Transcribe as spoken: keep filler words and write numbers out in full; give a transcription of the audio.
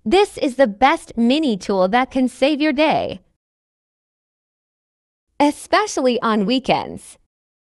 This is the best mini tool that can save your day, especially on weekends.